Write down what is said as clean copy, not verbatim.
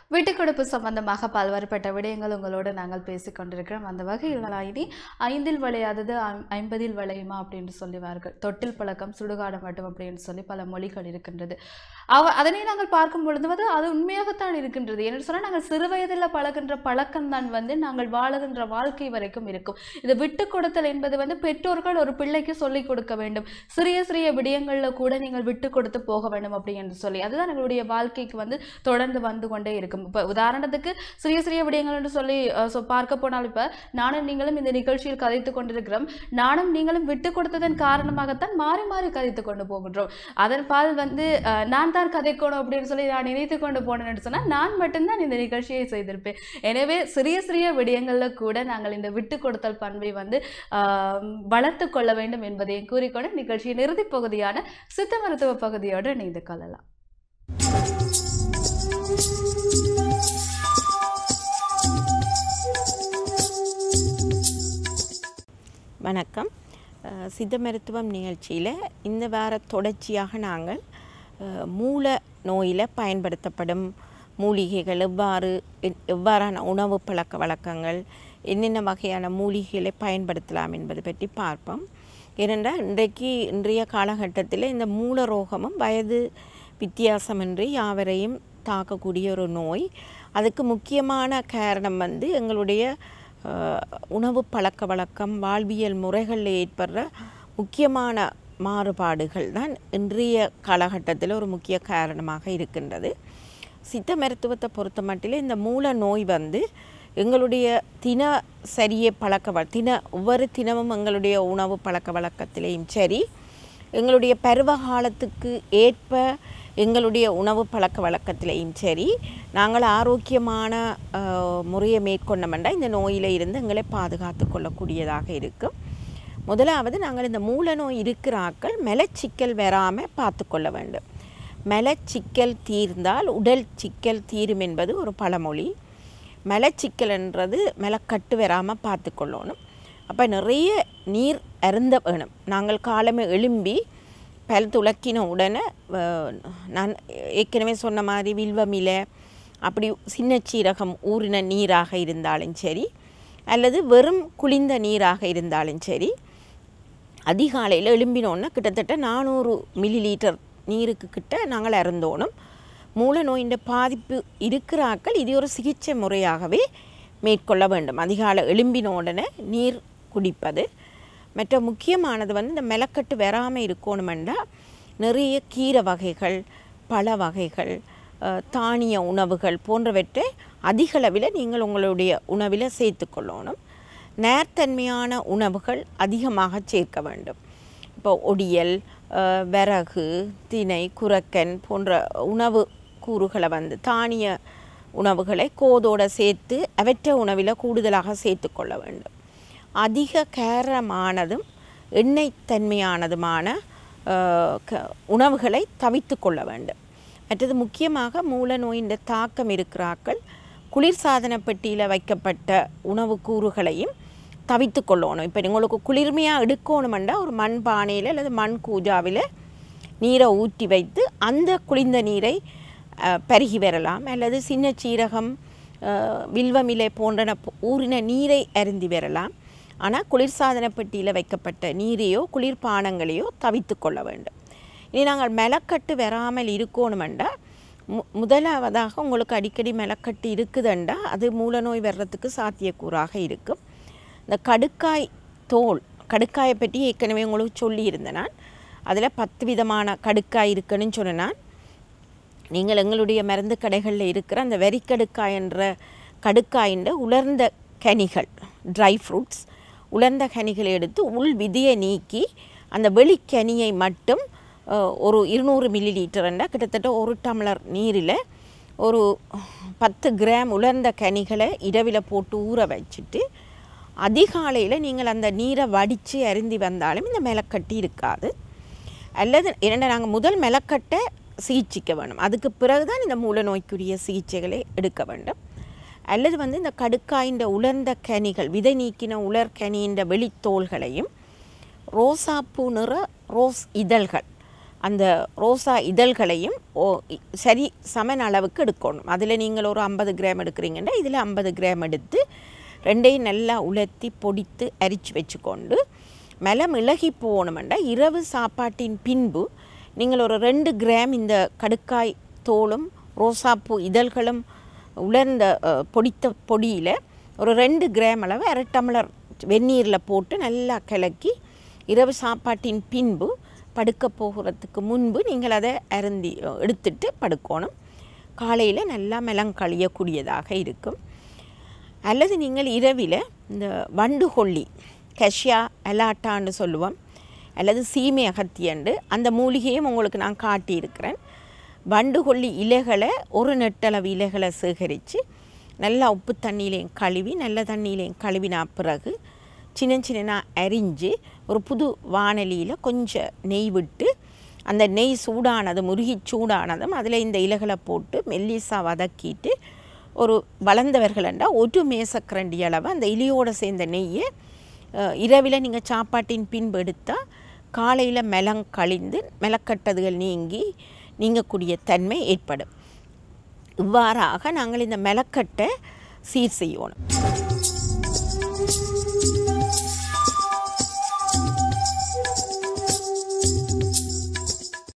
விட்டுக்கொடுப்பு சம்பந்தமாக பல்வேறுபட்ட விடயங்கள் உங்களோடு நாங்கள் பேசிக்கொண்டிருக்கிறோம். அந்த வகையில் நலாயினி 5ல் வளையாதது 50ல் வளையுமா அப்படின்னு சொல்லுவார்கள். தொட்டில் பழக்கம் சுடுகாடு மட்டும் அப்படின்னு சொல்லி பல மொழிகள் இருக்கின்றது. அதனை நாங்கள் பார்க்கும் பொழுது அது உண்மையாகத்தான் இருக்கின்றது. என்று சொன்னால் நாங்கள் சிறு வயதில் பழகின்ற பழக்கம் தான் நாங்கள் வாழுகின்ற வாழ்க்கை வரைக்கும் இருக்கும். இது விட்டு கொடுத்தல் என்பது பெற்றோர்கள் ஒரு பிள்ளைக்கு சொல்லிக் கொடுக்க வேண்டும். சிறிய சிறிய விடயங்களில் கூட நீங்கள் விட்டு கொடுத்து போக வேண்டும் அப்படி என்று சொல்லி அதுதான் எங்களுடைய வாழ்க்கைக்கு தொடர்ந்து வந்து கொண்டே இருக்கும். இப்போ உதாரணத்துக்கு சிறிய சிறிய விடயங்கள் என்று சொல்லி பார்க்க போனால் இப்போ நானும் நீங்களும் இந்த நிகழ்ச்சியில் கதைத்து கொண்டிருக்கிறோம். நானும் நீங்களும் விட்டு கொடுத்ததன் காரணமாகத்தான் மாறி மாறி கதைத்து கொண்டு போகின்றோம். அதன் பால் நான் தான் கதைக்கணும் அப்படின்னு சொல்லி நான் நினைத்து கொண்டு போனேன்னு சொன்னால் நான் மட்டும்தான் இந்த நிகழ்ச்சியை செய்திருப்பேன். எனவே சிறிய சிறிய விடயங்கள்ல கூட நாங்கள் இந்த விட்டு கொடுத்தல் பண்பை வளர்த்து கொள்ள வேண்டும் என்பதையும் கூறிக்கொண்டு நிகழ்ச்சியின் இறுதி பகுதியான சித்த மருத்துவ பகுதியோடு இணைந்து கொள்ளலாம். வணக்கம். சித்த மருத்துவம் நிகழ்ச்சியில் இந்த வார தொடர்ச்சியாக நாங்கள் மூல நோயில் பயன்படுத்தப்படும் மூலிகைகள் எவ்வாறான உணவு பழக்க வழக்கங்கள் என்னென்ன வகையான மூலிகைகளை பயன்படுத்தலாம் என்பது பற்றி பார்ப்போம். ஏனென்றால் இன்றைய காலகட்டத்தில் இந்த மூல ரோகமும் வயது வித்தியாசமின்றி யாவரையும் தாக்கக்கூடிய ஒரு நோய். அதுக்கு முக்கியமான காரணம் எங்களுடைய உணவு பழக்க வழக்கம் வாழ்வியல் முறைகளில் ஏற்படுற முக்கியமான மாறுபாடுகள் தான் இன்றைய காலகட்டத்தில் ஒரு முக்கிய காரணமாக இருக்கின்றது. சித்த மருத்துவத்தை பொறுத்த மட்டில் இந்த மூல நோய் எங்களுடைய தினசரிய ஒவ்வொரு தினமும் எங்களுடைய உணவு பழக்க வழக்கத்திலேயும் சரி, எங்களுடைய பருவ காலத்துக்கு ஏற்ப எங்களுடைய உணவு பழக்க வழக்கத்திலையும் சரி, நாங்கள் ஆரோக்கியமான முறையை மேற்கொண்டோம்னா இந்த நோயில் இருந்து எங்களை பாதுகாத்து கொள்ளக்கூடியதாக இருக்கும். முதலாவது நாங்கள் இந்த மூல நோய் இருக்கிற ஆட்கள் மலச்சிக்கல் வராமல் பார்த்து கொள்ள வேண்டும். மலச்சிக்கல் தீர்ந்தால் உடல் சிக்கல் தீரும் என்பது ஒரு பழமொழி. மலச்சிக்கல் என்றது மலக்கட்டு வராமல் பார்த்து கொள்ளணும். அப்போ நிறைய நீர் அருந்த வேணும். நாங்கள் காலமே எழும்பி பல் துளக்கின உடனே நான் ஏற்கனவே சொன்ன மாதிரி வில்வமிலை அப்படி சின்ன சீரகம் ஊறின நீராக இருந்தாலும் சரி, அல்லது வெறும் குளிர்ந்த நீராக இருந்தாலும் சரி, அதிகாலையில் எழும்பினோன்னா கிட்டத்தட்ட 400 மில்லிலீட்டர் நீருக்கு கிட்ட நாங்கள் அருந்தோணும். மூல நோயின் பாதிப்பு இருக்கிறாக்கள் இது ஒரு சிகிச்சை முறையாகவே மேற்கொள்ள வேண்டும். அதிகாலை எழும்பின உடனே நீர் குடிப்பது. மற்ற முக்கியமானது இந்த மெலக்கட்டு வராமல் இருக்கணுமெண்டா நிறைய கீரை வகைகள், பழ வகைகள், தானிய உணவுகள் போன்றவற்றை அதிகளவில் நீங்கள் உங்களுடைய உணவில் சேர்த்துக்கொள்ளணும். நேர்த்தன்மையான உணவுகள் அதிகமாக சேர்க்க வேண்டும். இப்போ ஒடியல், விறகு, திணை, குரக்கன் போன்ற உணவு கூறுகளை தானிய உணவுகளை கோதோடு சேர்த்து அவற்றை உணவில் கூடுதலாக சேர்த்துக்கொள்ள வேண்டும். அதிக காரமானதும் எண்ணெய் தன்மையானதுமான உணவுகளை தவிர்த்து கொள்ள வேண்டும். மற்றது முக்கியமாக மூல நோயின் தாக்கம் இருக்கிறார்கள் குளிர்சாதன பெட்டியில் வைக்கப்பட்ட உணவு கூறுகளையும் தவிர்த்து கொள்ளணும். இப்போ உங்களுக்கு குளிர்மையாக எடுக்கணுமெண்டா ஒரு மண் பானையில் அல்லது மண் கூஜாவில் நீரை ஊற்றி வைத்து அந்த குளிர்ந்த நீரை பருகி வரலாம். அல்லது சின்ன சீரகம், வில்வமிலை போன்ற ஊறின நீரை அருந்தி வரலாம். ஆனால் குளிர்சாதன பெட்டியில் வைக்கப்பட்ட நீரையோ குளிர்பானங்களையோ தவிர்த்து கொள்ள வேண்டும். இனி நாங்கள் மெலக்கட்டு வராமல் இருக்கணுமெண்டா முதலாவதாக உங்களுக்கு அடிக்கடி மெலக்கட்டு இருக்குதுண்டா அது மூல நோய் வர்றதுக்கு சாத்தியக்கூறாக இருக்கும். இந்த கடுக்காயை பற்றி ஏற்கனவே உங்களுக்கு சொல்லியிருந்தேன். நான் அதில் 10 விதமான கடுக்காய் இருக்குன்னு சொன்னேன். நீங்கள் எங்களுடைய மருந்து கடைகளில் இருக்கிற அந்த வெறிக்கடுக்காய் என்ற கடுக்காயின் உலர்ந்த கனிகள், ட்ரை ஃப்ரூட்ஸ், உலர்ந்த கனிகளை எடுத்து உள் விதியை நீக்கி அந்த வெளிக்கனியை மட்டும் ஒரு 200 மில்லிலீட்டர்ண்டா கிட்டத்தட்ட 1 டம்ளர் நீரில் ஒரு 10 கிராம் உலர்ந்த கனிகளை இரவில் போட்டு ஊற வச்சுட்டு அதிகாலையில் நீங்கள் அந்த நீரை வடித்து அருந்தி வந்தாலும் இந்த மெலக்கட்டி இருக்காது. அல்லது நாங்கள் முதல் மெலக்கட்டை சிகிச்சைக்க வேணும். அதுக்கு பிறகு தான் இந்த மூல நோய்க்குரிய சிகிச்சைகளை எடுக்க வேண்டும். அல்லது இந்த கடுக்காயின் உலர்ந்த கனிகள், விதை நீக்கின உலர் கனியின் வெளித்தோள்களையும் ரோசாப்பூ நிற ரோஸ் இதழ்கள் அந்த ரோசா இதழ்களையும் சரி சமன் அளவுக்கு எடுக்கணும். அதில் நீங்கள் ஒரு 50 கிராம் எடுக்கிறீங்கன்னா இதில் 50 கிராம் எடுத்து ரெண்டையும் நல்லா உலர்த்தி பொடித்து அரிச்சு வச்சுக்கொண்டு மெலம் இளகி போகணுமெண்டா இரவு சாப்பாட்டின் பின்பு நீங்கள் ஒரு 2 கிராம் இந்த கடுக்காய் தோலும் ரோசாப்பூ இதழ்களும் உலர்ந்த பொடித்த பொடியில் ஒரு 2 கிராம் அளவு 1/2 டம்ளர் வெந்நீரில் போட்டு நல்லா கலக்கி இரவு சாப்பாட்டின் பின்பு படுக்க போகிறதுக்கு முன்பு நீங்கள் அதை அருந்தி எடுத்துட்டு படுக்கணும். காலையில் நல்லா மெலங்கழியக்கூடியதாக இருக்கும். அல்லது நீங்கள் இரவில் இந்த வண்டுகொல்லி கஷ்யா அலாட்டான்னு சொல்லுவோம், அல்லது சீமை அகத்தியண்டு அந்த மூலிகையும் உங்களுக்கு நான் காட்டியிருக்கிறேன். வண்டுகொல்லி இலைகளை ஒரு நெட்டளவு இலைகளை சேகரித்து நல்லா உப்பு தண்ணியிலையும் கழுவி நல்ல தண்ணியிலையும் கழுவினா பிறகு சின்ன சின்ன அரிஞ்சு ஒரு புது வாணலியில் கொஞ்சம் நெய் விட்டு அந்த நெய் சூடானதும் முருகி சூடானதும் அதில் இந்த இலைகளை போட்டு மெல்லிசாக வதக்கிட்டு ஒரு வளர்ந்தவர்கள்ண்டா ஒரு மேசக்கரண்டி அளவு அந்த இலையோடு சேர்ந்த நெய்யை இரவில் நீங்கள் சாப்பாட்டின் பின்பு எடுத்தால் காலையில் மெலங்கழிந்து மெலக்கட்டதுகள் நீங்கக்கூடிய தன்மை ஏற்படும். இவ்வாறாக நாங்கள் இந்த மெலக்கட்டை சீர் செய்யணும்.